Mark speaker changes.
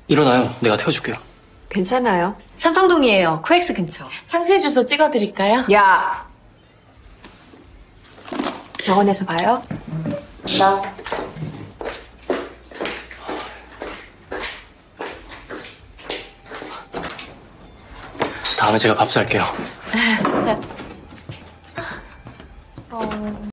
Speaker 1: 일어나요. 내가 태워줄게요.
Speaker 2: 괜찮아요.
Speaker 3: 삼성동이에요. 코엑스 근처. 상세 주소 찍어드릴까요?
Speaker 2: 야! 병원에서 봐요.
Speaker 3: 나.
Speaker 1: 다음에 제가 밥 살게요.